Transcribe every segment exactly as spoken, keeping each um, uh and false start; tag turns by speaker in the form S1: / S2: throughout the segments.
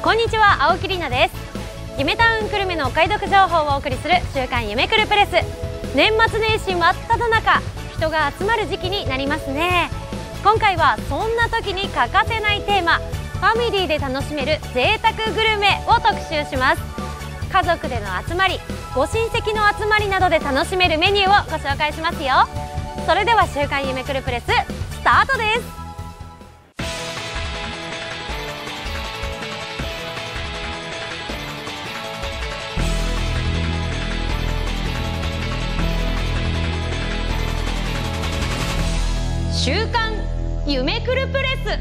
S1: こんにちは、青木里奈です。夢タウン久留米のお買い得情報をお送りする週刊夢くるプレス。年末年始真っ只中、人が集まる時期になりますね。今回はそんな時に欠かせないテーマ、ファミリーで楽しめる贅沢グルメを特集します。家族での集まり、ご親戚の集まりなどで楽しめるメニューをご紹介しますよ。それでは週刊夢くるプレススタートです。週刊夢くるプレス。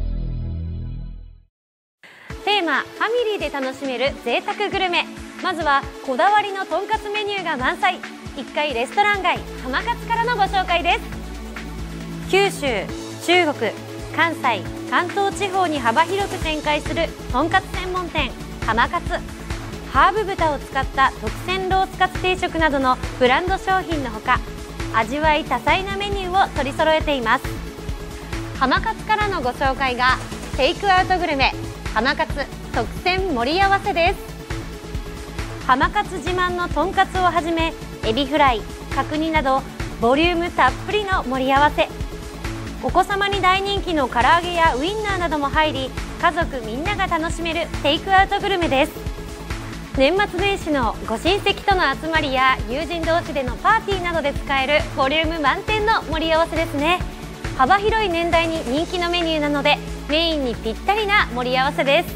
S1: テーマ、ファミリーで楽しめる贅沢グルメ。まずはこだわりのとんかつメニューが満載、いっかいレストラン街浜勝からのご紹介です。九州、中国、関西、関東地方に幅広く展開するとんかつ専門店浜勝。ハーブ豚を使った特選ロースカツ定食などのブランド商品のほか、味わい多彩なメニューを取り揃えています。浜勝からのご紹介がテイクアウトグルメ浜勝特選盛り合わせです。浜勝自慢のとんかつをはじめ、エビフライ、角煮などボリュームたっぷりの盛り合わせ。お子様に大人気の唐揚げやウインナーなども入り、家族みんなが楽しめるテイクアウトグルメです。年末年始のご親戚との集まりや友人同士でのパーティーなどで使えるボリューム満点の盛り合わせですね。幅広い年代に人気のメニューなので、メインにぴったりな盛り合わせです。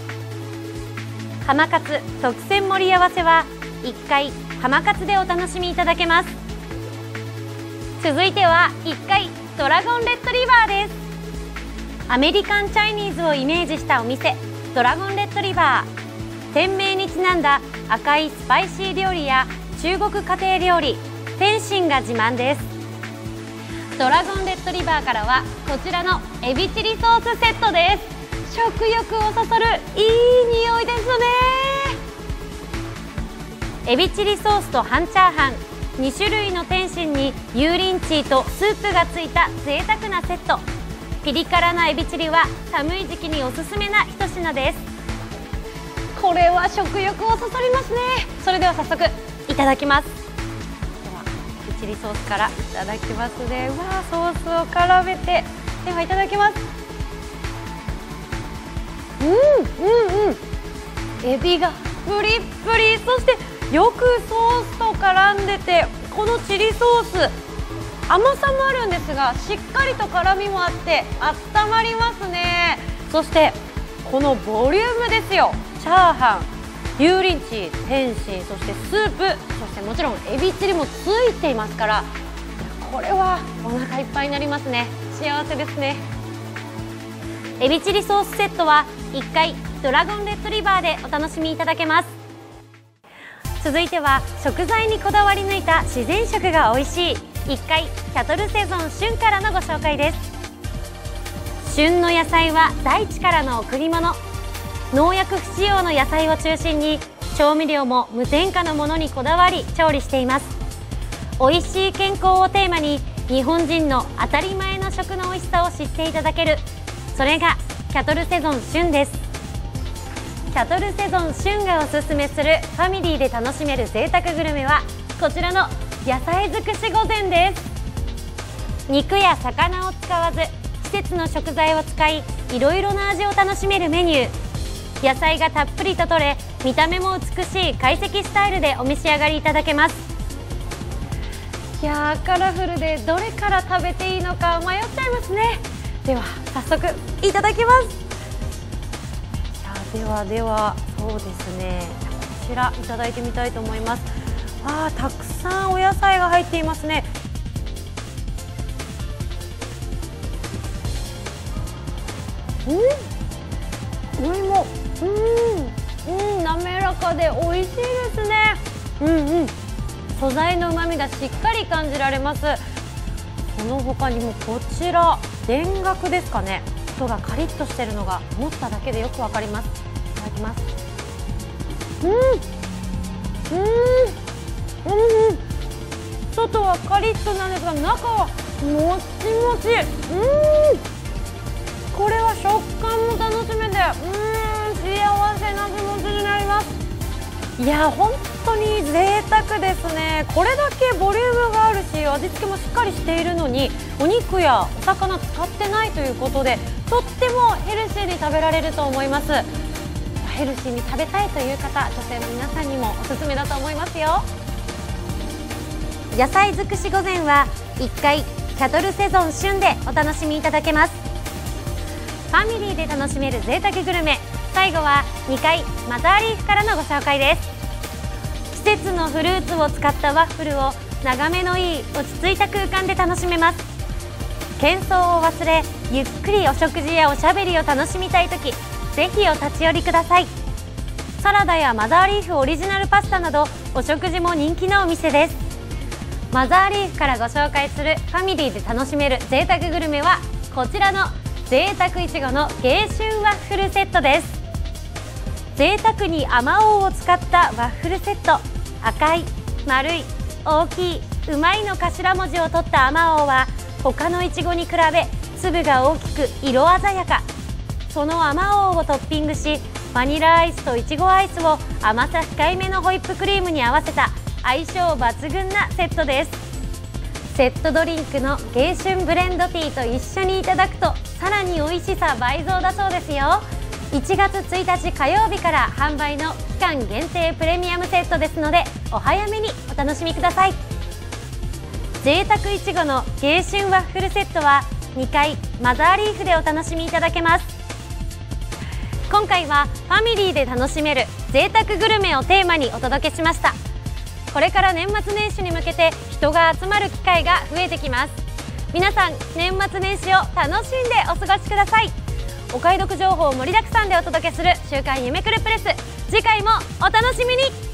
S1: 浜勝特選盛り合わせはいっかい浜勝でお楽しみいただけます。続いてはいっかいドラゴンレッドリバーです。アメリカンチャイニーズをイメージしたお店、ドラゴンレッドリバー。店名にちなんだ赤いスパイシー料理や中国家庭料理、点心が自慢です。ドラゴンレッドリバーからはこちらのエビチリソースセットです。食欲をそそるいい匂いですね。エビチリソースと半チャーハン、に種類の点心に油淋鶏とスープがついた贅沢なセット。ピリ辛なエビチリは寒い時期におすすめな一品です。これは食欲をそそりますね。それでは早速いただきます。ではエビチリソースからいただきますね。うわー、ソースを絡めて、ではいただきます。うんうんうん、エビがプリップリ、そしてよくソースと絡んでて、このチリソース甘さもあるんですが、しっかりと辛みもあって温まりますね。そしてこのボリュームですよ。チャーハン、油淋鶏、点心、そしてスープ、そしてもちろんエビチリもついていますから、これはお腹いっぱいになりますね。幸せですね。エビチリソースセットはいっかいドラゴンレッドリバーでお楽しみいただけます。続いては食材にこだわり抜いた自然食が美味しいいっかいキャトルセゾン旬からのご紹介です。旬の野菜は大地からの贈り物。農薬不使用の野菜を中心に、調味料も無添加のものにこだわり調理しています。美味しい健康をテーマに、日本人の当たり前の食の美味しさを知っていただける、それがキャトルセゾン旬です。キャトルセゾン旬がおすすめするファミリーで楽しめる贅沢グルメはこちらの野菜尽くし御膳です。肉や魚を使わず、季節の食材を使い、いろいろな味を楽しめるメニュー。野菜がたっぷりと取れ、見た目も美しい懐石スタイルでお召し上がりいただけます。いやー、カラフルでどれから食べていいのか迷っちゃいますね。では早速いただきます。いやではではそうですね、こちらいただいてみたいと思います。あー、たくさんお野菜が入っていますね。うん、お芋、うん、うん、滑らかで美味しいですね。うんうん、素材の旨味がしっかり感じられます。この他にもこちら田楽ですかね、外がカリッとしてるのが持っただけでよくわかります。いただきます。うん、うん、うん、外はカリッとなんですが、中はもちもち。うん、これは食感も楽しめて、うーん、幸いや本当に贅沢ですね。これだけボリュームがあるし味付けもしっかりしているのにお肉やお魚使ってないということでとってもヘルシーに食べられると思います。ヘルシーに食べたいという方、女性の皆さんにもおすすめだと思いますよ。
S2: 野菜尽くし御膳はいっかいキャトルセゾン旬でお楽しみいただけます。ファミリーで楽しめる贅沢グルメ、最後はにかいマザーリーフからのご紹介です。季節のフルーツを使ったワッフルを眺めのいい落ち着いた空間で楽しめます。喧騒を忘れゆっくりお食事やおしゃべりを楽しみたいとき、ぜひお立ち寄りください。サラダやマザーリーフオリジナルパスタなどお食事も人気のお店です。マザーリーフからご紹介するファミリーで楽しめる贅沢グルメはこちらの贅沢いちごの迎春ワッフルセットです。贅沢にあまおうを使ったワッフルセット、赤い、丸い、大きい、うまいの頭文字を取ったあまおうは他のいちごに比べ粒が大きく色鮮やか。そのあまおうをトッピングしバニラアイスといちごアイスを甘さ控えめのホイップクリームに合わせた相性抜群なセットです。セットドリンクの迎春ブレンドティーと一緒にいただくとさらに美味しさ倍増だそうですよ。いちがつついたち火曜日から販売の期間限定プレミアムセットですのでお早めにお楽しみください。贅沢いちごの迎春ワッフルセットはにかいマザーリーフでお楽しみいただけます。今回はファミリーで楽しめる贅沢グルメをテーマにお届けしました。これから年末年始に向けて人が集まる機会が増えてきます。皆さん年末年始を楽しんでお過ごしください。お買い得情報盛りだくさんでお届けする週刊夢くるプレス、次回もお楽しみに。